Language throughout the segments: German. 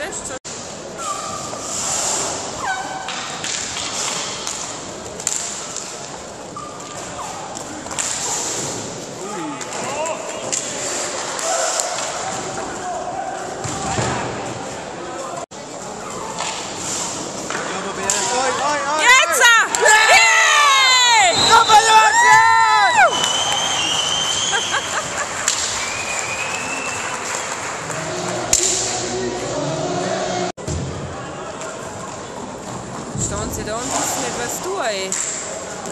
Rest. Stehen sie da und wissen nicht, was du ist.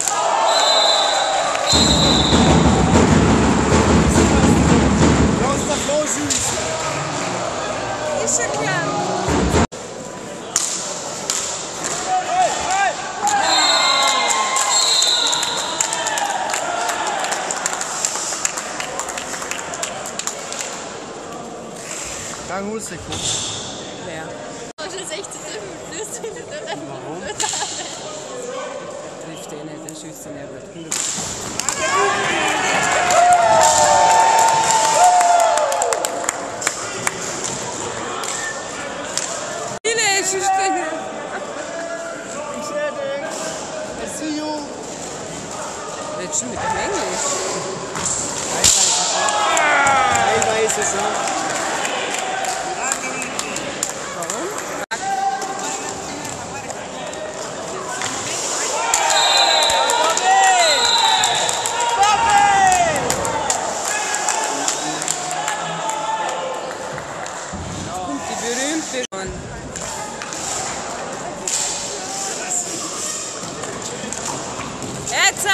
Ist ja klar. Gang Ulseko. Wer? Das ist echt zu dürfen. Warum? Trifft eh nicht, der schießt ihn nicht. Viele ist es drin. See you. Redest du mit dem Englisch? Ich weiß es schon. Warum? Und die berühmte Mann. Jetzt!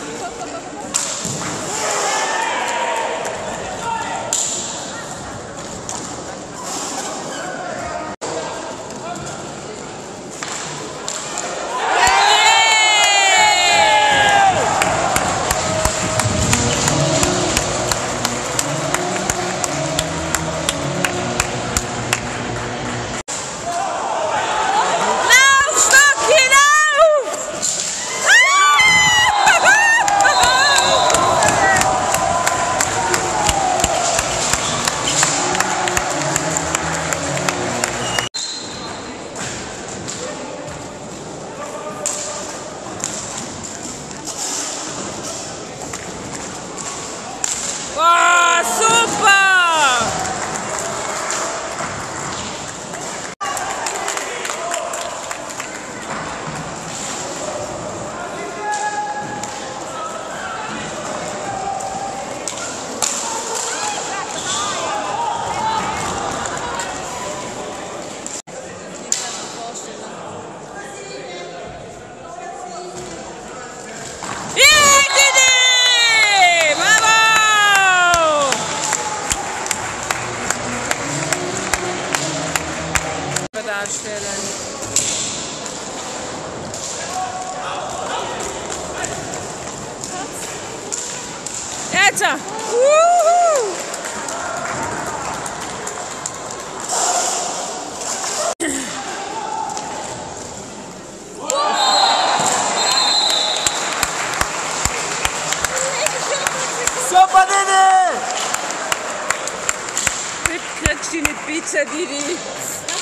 Wow, super! Darstellen. Jetzt! Super, Didi! Kriegst du nicht Pizza, Didi?